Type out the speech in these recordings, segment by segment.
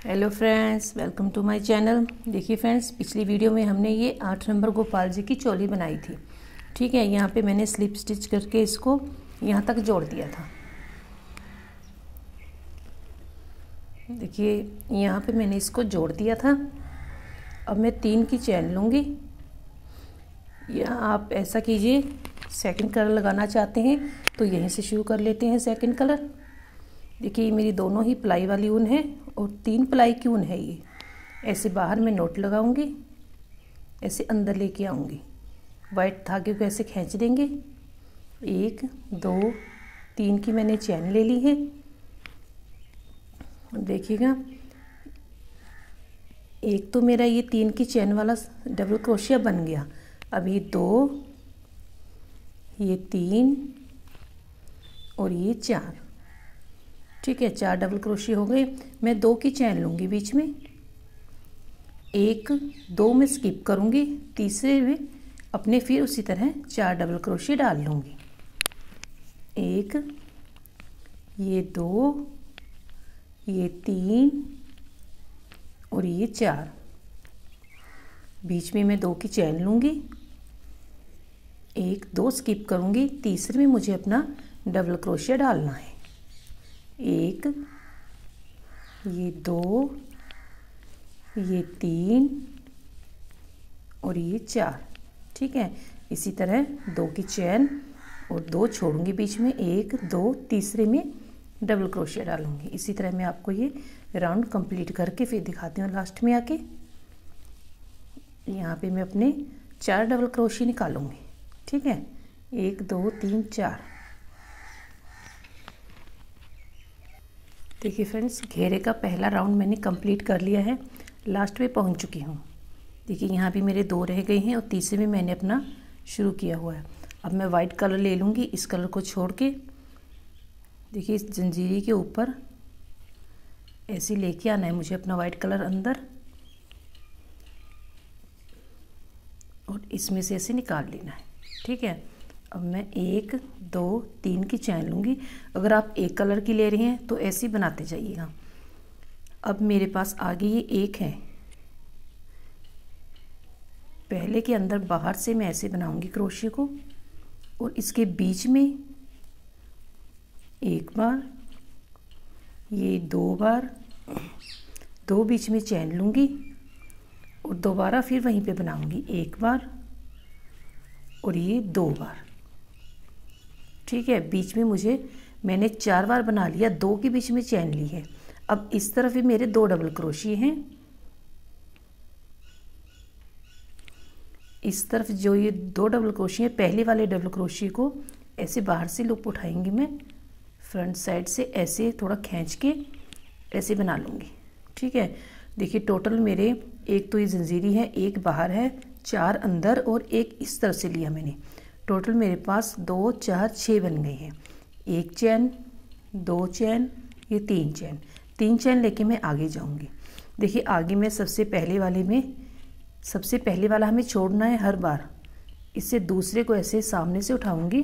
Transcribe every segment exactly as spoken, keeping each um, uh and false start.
Hello friends, welcome to my channel. देखिए friends, पिछली video में हमने ये आठ नंबर गोपाल जी की चोली बनाई थी। ठीक है, यहाँ पे मैंने स्लिप स्टिच करके इसको यहाँ तक जोड़ दिया था। देखिए यहाँ पे मैंने इसको जोड़ दिया था। अब मैं तीन की चैन लूँगी। यहाँ आप ऐसा कीजिए, सेकंड कलर लगाना चाहते हैं तो यहीं से शुरू कर लेते हैं सेकंड कलर। देखिए मेरी दोनों ही प्लाई वाली ऊन है और तीन प्लाई की ऊन है ये। ऐसे बाहर में नोट लगाऊंगी, ऐसे अंदर लेके आऊंगी, वाइट धागे को ऐसे खींच देंगे। एक दो तीन की मैंने चैन ले ली है। देखिएगा, एक तो मेरा ये तीन की चैन वाला डबल क्रोशिया बन गया। अब ये दो, ये तीन और ये चार। ठीक है, चार डबल क्रोशिया हो गए। मैं दो की चैन लूँगी बीच में, एक दो में स्किप करूँगी, तीसरे में अपने फिर उसी तरह चार डबल क्रोशिया डाल लूँगी। एक, ये दो, ये तीन और ये चार। बीच में मैं दो की चैन लूँगी, एक दो स्किप करूँगी, तीसरे में मुझे अपना डबल क्रोशिया डालना है। एक, ये दो, ये तीन और ये चार। ठीक है, इसी तरह दो की चैन और दो छोड़ूंगी बीच में, एक दो, तीसरे में डबल क्रोशिया डालूंगी। इसी तरह मैं आपको ये राउंड कंप्लीट करके फिर दिखाती हूँ लास्ट में आके। यहाँ पे मैं अपने चार डबल क्रोशिया निकालूंगी। ठीक है, एक दो तीन चार। देखिए फ्रेंड्स, घेरे का पहला राउंड मैंने कंप्लीट कर लिया है, लास्ट में पहुंच चुकी हूँ। देखिए यहाँ भी मेरे दो रह गए हैं और तीसरे में मैंने अपना शुरू किया हुआ है। अब मैं वाइट कलर ले लूँगी, इस कलर को छोड़ के। देखिए इस जंजीरी के ऊपर ऐसे लेके आना है मुझे अपना वाइट कलर अंदर, और इसमें से ऐसे निकाल लेना है। ठीक है, अब मैं एक दो तीन की चैन लूँगी। अगर आप एक कलर की ले रही हैं तो ऐसे ही बनाते जाइएगा। अब मेरे पास आगे ये एक है, पहले के अंदर बाहर से मैं ऐसे बनाऊँगी क्रोशिया को, और इसके बीच में एक बार, ये दो बार, दो बीच में चैन लूँगी और दोबारा फिर वहीं पे बनाऊँगी, एक बार और ये दो बार। ठीक है, बीच में मुझे मैंने चार बार बना लिया, दो के बीच में चैन ली है। अब इस तरफ भी मेरे दो डबल क्रोशिया हैं। इस तरफ जो ये दो डबल क्रोशिया, पहले वाले डबल क्रोशिया को ऐसे बाहर से लूप उठाएंगी मैं, फ्रंट साइड से ऐसे थोड़ा खींच के ऐसे बना लूँगी। ठीक है, देखिए टोटल मेरे एक तो ये जंजीरी है, एक बाहर है, चार अंदर और एक इस तरफ से लिया मैंने। टोटल मेरे पास दो चार छः बन गए हैं। एक चैन, दो चैन, ये तीन चैन। तीन चैन लेके मैं आगे जाऊंगी। देखिए आगे मैं सबसे पहले वाले में, सबसे पहले वाला हमें छोड़ना है हर बार। इससे दूसरे को ऐसे सामने से उठाऊंगी,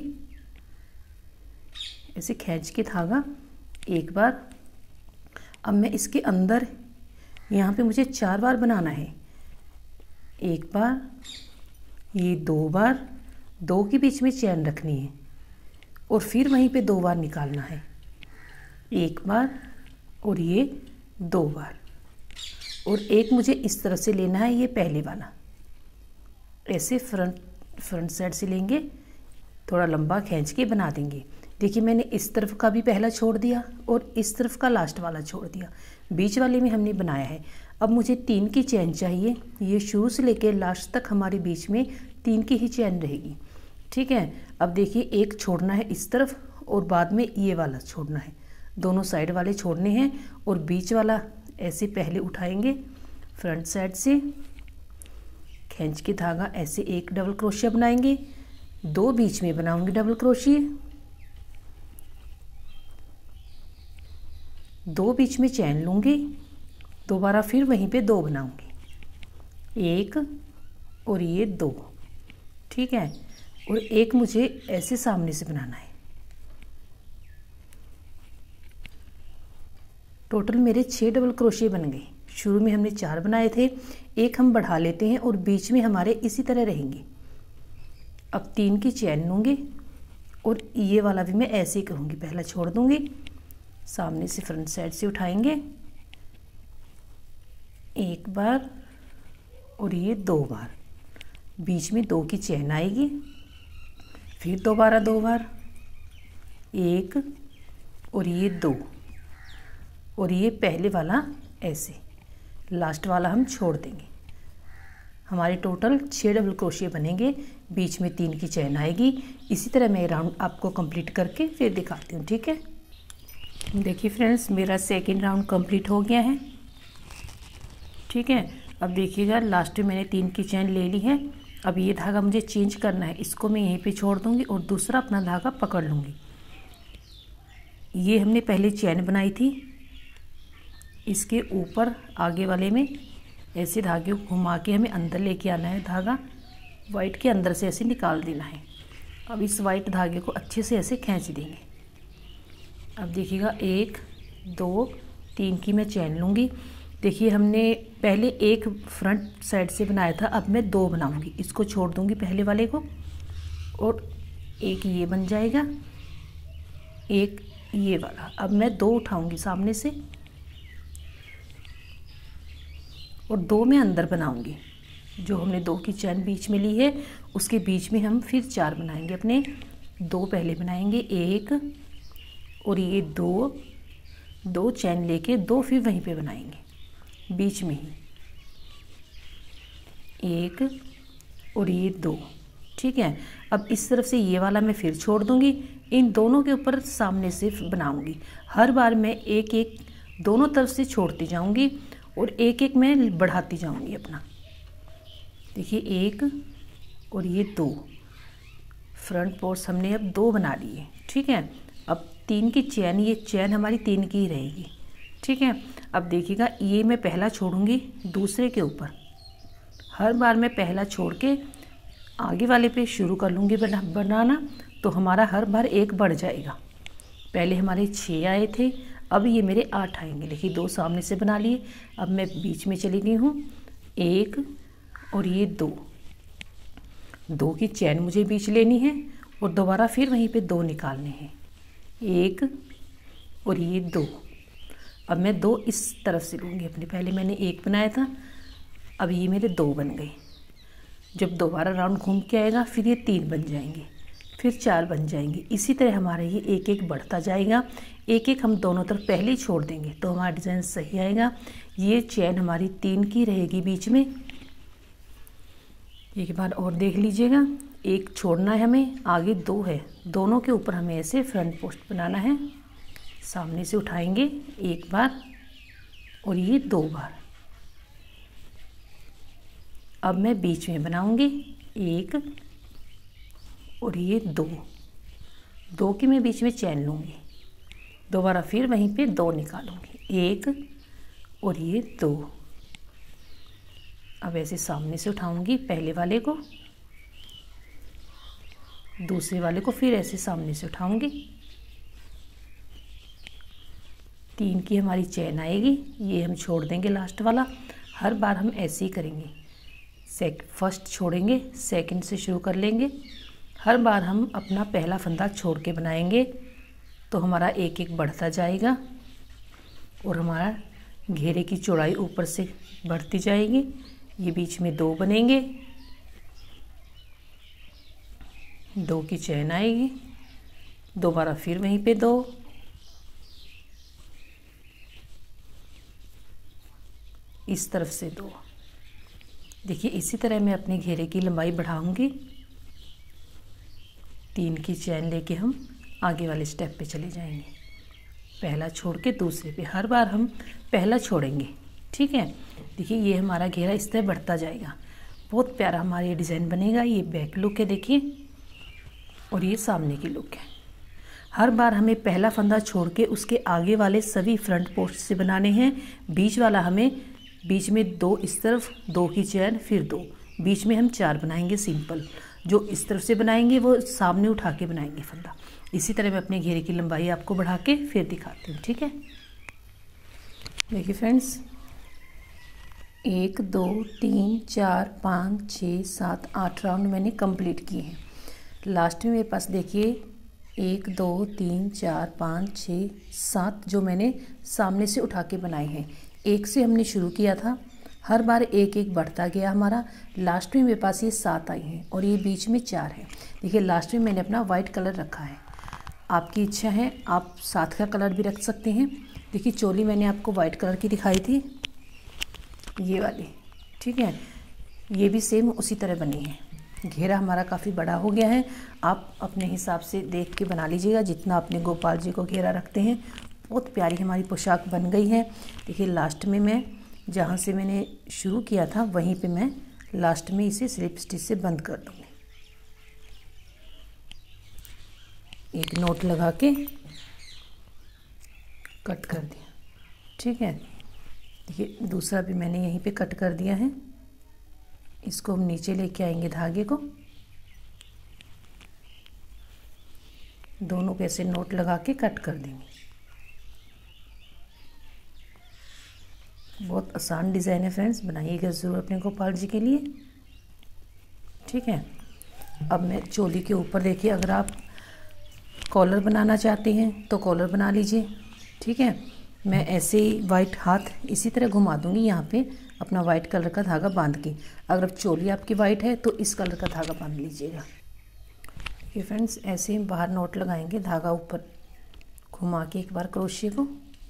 ऐसे खींच के धागा एक बार। अब मैं इसके अंदर, यहाँ पे मुझे चार बार बनाना है। एक बार, ये दो बार, दो के बीच में चैन रखनी है और फिर वहीं पे दो बार निकालना है, एक बार और ये दो बार। और एक मुझे इस तरह से लेना है, ये पहले वाला ऐसे फ्रंट फ्रंट साइड से लेंगे, थोड़ा लंबा खींच के बना देंगे। देखिए मैंने इस तरफ का भी पहला छोड़ दिया और इस तरफ का लास्ट वाला छोड़ दिया, बीच वाले में हमने बनाया है। अब मुझे तीन की चैन चाहिए, ये शुरू से लेके लास्ट तक हमारे बीच में तीन की ही चैन रहेगी। ठीक है, अब देखिए एक छोड़ना है इस तरफ और बाद में ये वाला छोड़ना है, दोनों साइड वाले छोड़ने हैं और बीच वाला ऐसे पहले उठाएंगे, फ्रंट साइड से खींच के धागा ऐसे एक डबल क्रोशिया बनाएंगे, दो बीच में बनाऊंगी डबल क्रोशिया, दो बीच में चैन लूँगी, दोबारा फिर वहीं पे दो बनाऊंगी, एक और ये दो। ठीक है, और एक मुझे ऐसे सामने से बनाना है। टोटल मेरे छः डबल क्रोशिया बन गए। शुरू में हमने चार बनाए थे, एक हम बढ़ा लेते हैं और बीच में हमारे इसी तरह रहेंगे। अब तीन की चैन लूँगी और ये वाला भी मैं ऐसे ही करूँगी, पहला छोड़ दूँगी, सामने से फ्रंट साइड से उठाएंगे एक बार और ये दो बार, बीच में दो की चैन आएगी, फिर दोबारा दो बार, एक और ये दो, और ये पहले वाला ऐसे, लास्ट वाला हम छोड़ देंगे। हमारे टोटल छः डबल क्रोशिया बनेंगे, बीच में तीन की चैन आएगी। इसी तरह मैं राउंड आपको कंप्लीट करके फिर दिखाती हूँ, ठीक है। देखिए फ्रेंड्स, मेरा सेकंड राउंड कंप्लीट हो गया है, ठीक है। अब देखिएगा लास्ट में मैंने तीन की चैन ले ली है। अब ये धागा मुझे चेंज करना है, इसको मैं यहीं पे छोड़ दूँगी और दूसरा अपना धागा पकड़ लूँगी। ये हमने पहले चैन बनाई थी, इसके ऊपर आगे वाले में ऐसे धागे को घुमा के हमें अंदर लेके आना है, धागा वाइट के अंदर से ऐसे निकाल देना है। अब इस वाइट धागे को अच्छे से ऐसे खींच देंगे। अब देखिएगा एक दो तीन की मैं चैन लूँगी। देखिए हमने पहले एक फ्रंट साइड से बनाया था, अब मैं दो बनाऊँगी, इसको छोड़ दूँगी पहले वाले को और एक ये बन जाएगा, एक ये वाला। अब मैं दो उठाऊँगी सामने से और दो में अंदर बनाऊंगी। जो हमने दो की चैन बीच में ली है उसके बीच में हम फिर चार बनाएंगे अपने। दो पहले बनाएंगे, एक और ये दो, दो चैन लेके दो फिर वहीं पे बनाएंगे बीच में ही, एक और ये दो, ठीक है। अब इस तरफ से ये वाला मैं फिर छोड़ दूंगी, इन दोनों के ऊपर सामने से बनाऊंगी। हर बार मैं एक एक दोनों तरफ से छोड़ती जाऊंगी और एक एक मैं बढ़ाती जाऊंगी अपना। देखिए एक और ये दो, फ्रंट पोर्स हमने अब दो बना लिए, ठीक है। अब तीन की चैन, ये चैन हमारी तीन की ही रहेगी, ठीक है। अब देखिएगा ये मैं पहला छोड़ूंगी दूसरे के ऊपर, हर बार मैं पहला छोड़ के आगे वाले पे शुरू कर लूँगी बना बनाना, तो हमारा हर बार एक बढ़ जाएगा। पहले हमारे छः आए थे, अब ये मेरे आठ आएंगे। देखिए दो सामने से बना लिए, अब मैं बीच में चली गई हूँ, एक और ये दो, दो की चैन मुझे बीच लेनी है और दोबारा फिर वहीं पे दो निकालने हैं, एक और ये दो। अब मैं दो इस तरफ से लूँगी अपने, पहले मैंने एक बनाया था, अब ये मेरे दो बन गए। जब दोबारा राउंड घूम के आएगा फिर ये तीन बन जाएंगे, फिर चार बन जाएंगे। इसी तरह हमारा ये एक एक बढ़ता जाएगा। एक एक हम दोनों तरफ पहले ही छोड़ देंगे तो हमारा डिज़ाइन सही आएगा। ये चैन हमारी तीन की रहेगी बीच में। एक बार और देख लीजिएगा, एक छोड़ना है हमें, आगे दो है, दोनों के ऊपर हमें ऐसे फ्रंट पोस्ट बनाना है। सामने से उठाएंगे एक बार और ये दो बार। अब मैं बीच में बनाऊंगी एक और ये दो, दो की मैं बीच में चैन लूँगी, दोबारा फिर वहीं पे दो निकालूंगी, एक और ये दो। अब ऐसे सामने से उठाऊंगी पहले वाले को, दूसरे वाले को फिर ऐसे सामने से उठाऊंगी, तीन की हमारी चैन आएगी, ये हम छोड़ देंगे लास्ट वाला। हर बार हम ऐसे ही करेंगे, सेक फर्स्ट छोड़ेंगे, सेकंड से शुरू कर लेंगे। हर बार हम अपना पहला फंदा छोड़ के बनाएंगे तो हमारा एक एक बढ़ता जाएगा और हमारा घेरे की चौड़ाई ऊपर से बढ़ती जाएगी। ये बीच में दो बनेंगे, दो की चैन आएगी, दोबारा फिर वहीं पे दो, इस तरफ से दो। देखिए इसी तरह मैं अपने घेरे की लंबाई बढ़ाऊंगी। तीन की चैन लेके हम आगे वाले स्टेप पे चले जाएंगे, पहला छोड़ के दूसरे पे। हर बार हम पहला छोड़ेंगे, ठीक है। देखिए ये हमारा घेरा इस तरह बढ़ता जाएगा, बहुत प्यारा हमारा ये डिज़ाइन बनेगा। ये बैक लुक है देखिए, और ये सामने की लुक है। हर बार हमें पहला फंदा छोड़ के उसके आगे वाले सभी फ्रंट पोस्ट से बनाने हैं। बीच वाला हमें बीच में दो इस तरफ, दो की चैन, फिर दो, बीच में हम चार बनाएंगे सिंपल। जो इस तरफ से बनाएंगे वो सामने उठा के बनाएंगे फंदा। इसी तरह मैं अपने घेरे की लंबाई आपको बढ़ा के फिर दिखाती हूँ, ठीक है। देखिए फ्रेंड्स, एक दो तीन चार पाँच छः सात आठ राउंड मैंने कंप्लीट किए हैं। लास्ट में मेरे पास देखिए एक दो तीन चार पाँच छः सात जो मैंने सामने से उठा के बनाए हैं। एक से हमने शुरू किया था, हर बार एक एक बढ़ता गया हमारा। लास्ट में मेरे पास ये सात आई हैं और ये बीच में चार है। देखिए लास्ट में मैंने अपना वाइट कलर रखा है। आपकी इच्छा है आप साथ का कलर भी रख सकते हैं। देखिए चोली मैंने आपको वाइट कलर की दिखाई थी, ये वाली, ठीक है। ये भी सेम उसी तरह बनी है। घेरा हमारा काफ़ी बड़ा हो गया है, आप अपने हिसाब से देख के बना लीजिएगा जितना अपने गोपाल जी को घेरा रखते हैं। बहुत प्यारी हमारी पोशाक बन गई है। देखिए लास्ट में मैं जहाँ से मैंने शुरू किया था वहीं पे मैं लास्ट में इसे स्लिप स्टिच से बंद कर दूँगी। एक नोट लगा के कट कर दिया, ठीक है। देखिए दूसरा भी मैंने यहीं पे कट कर दिया है। इसको हम नीचे लेके आएंगे धागे को, दोनों पे ऐसे नोट लगा के कट कर देंगे। बहुत आसान डिज़ाइन है फ्रेंड्स, बनाइएगा ज़रूर अपने गोपाल जी के लिए, ठीक है। अब मैं चोली के ऊपर देखिए, अगर आप कॉलर बनाना चाहते हैं तो कॉलर बना लीजिए, ठीक है। मैं ऐसे ही वाइट हाथ इसी तरह घुमा दूंगी, यहाँ पे अपना वाइट कलर का धागा बांध के। अगर चोली आपकी वाइट है तो इस कलर का धागा बांध लीजिएगा। ये फ्रेंड्स ऐसे ही बाहर नोट लगाएंगे, धागा ऊपर घुमा के एक बार क्रोशिया को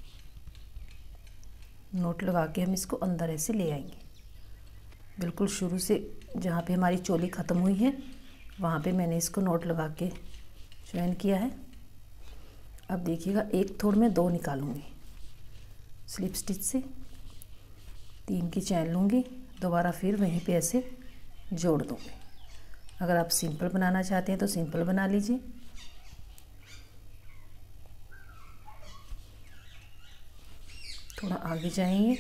नोट लगा के हम इसको अंदर ऐसे ले आएंगे। बिल्कुल शुरू से जहाँ पे हमारी चोली ख़त्म हुई है वहाँ पे मैंने इसको नोट लगा के ज्वाइन किया है। अब देखिएगा एक थोड़ में दो निकालूंगी स्लिप स्टिच से, तीन की चैन लूँगी, दोबारा फिर वहीं पे ऐसे जोड़ दूँगी। अगर आप सिंपल बनाना चाहते हैं तो सिंपल बना लीजिए। थोड़ा आगे जाएंगे,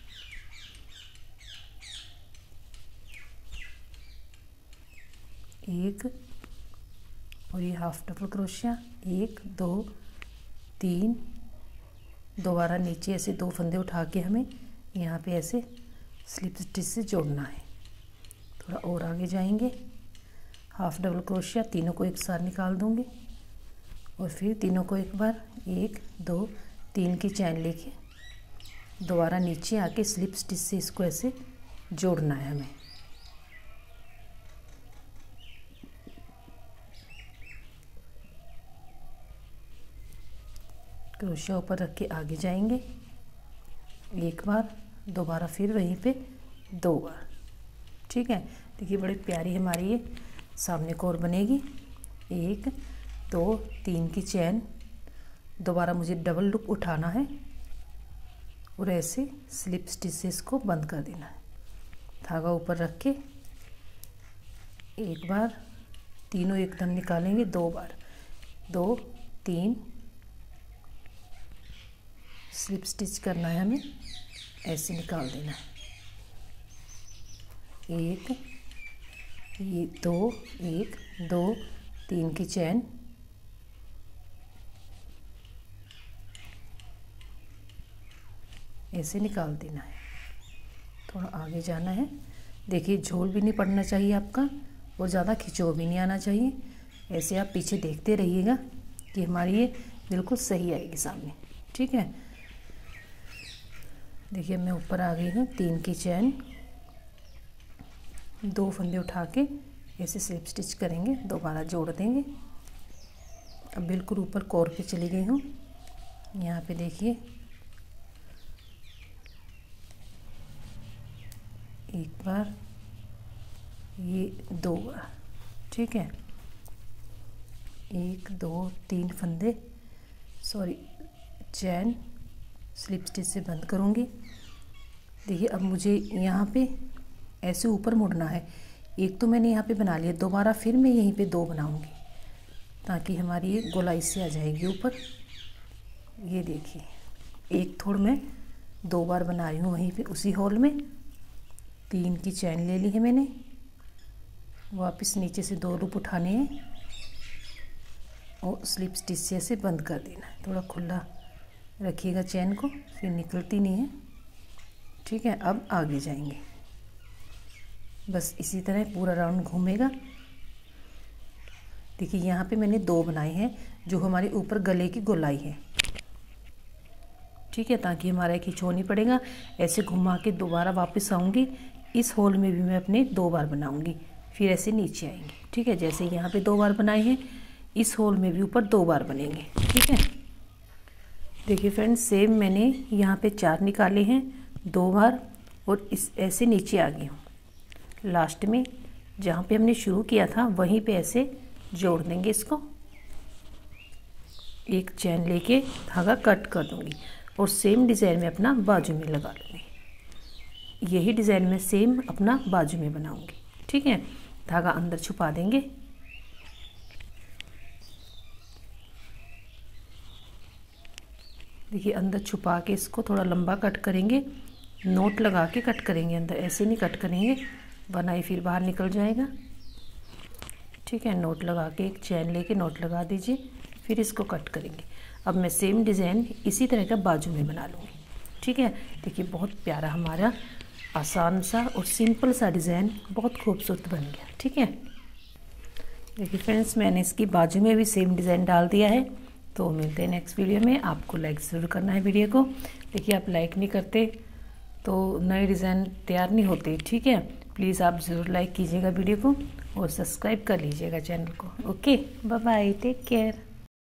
एक और ये हाफ डबल क्रोशिया, एक दो तीन, दोबारा नीचे ऐसे दो फंदे उठा के हमें यहाँ पे ऐसे स्लिप स्टिच से जोड़ना है। थोड़ा और आगे जाएंगे, हाफ डबल क्रोशिया, तीनों को एक साथ निकाल दूँगी और फिर तीनों को एक बार एक दो तीन की चैन लेके दोबारा नीचे आके स्लिप स्टिच से इसको ऐसे जोड़ना है हमें। क्रोशिया ऊपर रख के आगे जाएंगे, एक बार, दोबारा फिर वहीं पे दो बार, ठीक है। देखिए बड़ी प्यारी हमारी ये सामने कोर बनेगी। एक दो तीन की चैन, दोबारा मुझे डबल लूप उठाना है और ऐसे स्लिप स्टिच से इसको बंद कर देना है। धागा ऊपर रख के एक बार, तीनों एकदम निकालेंगे, दो बार, दो तीन, स्लिप स्टिच करना है हमें, ऐसे निकाल देना है। एक, ये दो, एक दो तीन की चैन, ऐसे निकाल देना है। थोड़ा आगे जाना है। देखिए झोल भी नहीं पड़ना चाहिए आपका और ज़्यादा खिंचो भी नहीं आना चाहिए। ऐसे आप पीछे देखते रहिएगा कि हमारी ये बिल्कुल सही आएगी सामने, ठीक है। देखिए मैं ऊपर आ गई हूँ, तीन की चैन, दो फंदे उठा के ऐसे स्लिप स्टिच करेंगे, दोबारा जोड़ देंगे। अब बिल्कुल ऊपर कोर पे चली गई हूँ। यहाँ पे देखिए एक बार, ये दो बार, ठीक है। एक दो तीन फंदे, सॉरी चैन, स्लिप स्टिच से बंद करूँगी। देखिए अब मुझे यहाँ पे ऐसे ऊपर मुड़ना है। एक तो मैंने यहाँ पे बना लिया, दोबारा फिर मैं यहीं पे दो बनाऊँगी ताकि हमारी ये गोलाई से आ जाएगी ऊपर। ये देखिए एक थोड़ मैं दो बार बना रही हूँ वहीं पे उसी होल में। तीन की चैन ले ली है मैंने, वापस नीचे से दो लूप उठाने हैं और स्लिप स्टिच से ऐसे बंद कर देना है। थोड़ा खुला रखिएगा चैन को, फिर निकलती नहीं है, ठीक है, अब आगे जाएंगे। बस इसी तरह पूरा राउंड घूमेगा। देखिए यहाँ पे मैंने दो बनाए हैं जो हमारे ऊपर गले की गोलाई है, ठीक है, ताकि हमारा एक खिंचो नहीं पड़ेगा। ऐसे घुमा के दोबारा वापस आऊँगी, इस होल में भी मैं अपने दो बार बनाऊँगी, फिर ऐसे नीचे आएंगे, ठीक है। जैसे यहाँ पे दो बार बनाए हैं, इस होल में भी ऊपर दो बार बनेंगे, ठीक है। देखिए फ्रेंड्स, सेम मैंने यहाँ पे चार निकाले हैं दो बार, और इस ऐसे नीचे आ गई हूँ। लास्ट में जहाँ पे हमने शुरू किया था वहीं पे ऐसे जोड़ देंगे इसको, एक चैन लेके धागा कट कर दूँगी और सेम डिज़ाइन में अपना बाजू में लगा लूँगी। यही डिज़ाइन में सेम अपना बाजू में बनाऊँगी, ठीक है। धागा अंदर छुपा देंगे। देखिए अंदर छुपा के इसको थोड़ा लंबा कट करेंगे, नोट लगा के कट करेंगे अंदर, ऐसे नहीं कट करेंगे वरना ये फिर बाहर निकल जाएगा, ठीक है। नोट लगा के एक चैन लेके नोट लगा दीजिए, फिर इसको कट करेंगे। अब मैं सेम डिज़ाइन इसी तरह का बाजू में बना लूँगी, ठीक है। देखिए बहुत प्यारा हमारा आसान सा और सिंपल सा डिज़ाइन बहुत खूबसूरत बन गया, ठीक है। देखिए फ्रेंड्स, मैंने इसकी बाजू में भी सेम डिज़ाइन डाल दिया है। तो मिलते हैं नेक्स्ट वीडियो में। आपको लाइक ज़रूर करना है वीडियो को। देखिए आप लाइक नहीं करते तो नए डिज़ाइन तैयार नहीं होते, ठीक है। प्लीज़ आप ज़रूर लाइक कीजिएगा वीडियो को और सब्सक्राइब कर लीजिएगा चैनल को। Okay, bye bye, take care.